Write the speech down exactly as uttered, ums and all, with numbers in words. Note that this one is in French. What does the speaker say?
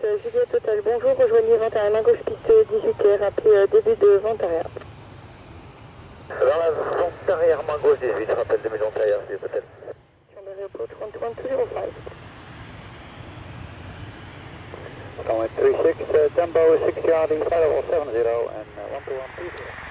Juliette Hôtel, bonjour, rejoignez vent arrière main gauche piste dix-huit et rappelez début de vent arrière. Dans la vent arrière main gauche dix-huit, rappel début de vent arrière, s'il vous plaît. Chambéry approach one two one two zero five. Runway three six, uh, tempo six Charlie five seven zero and uh, one two one two zero.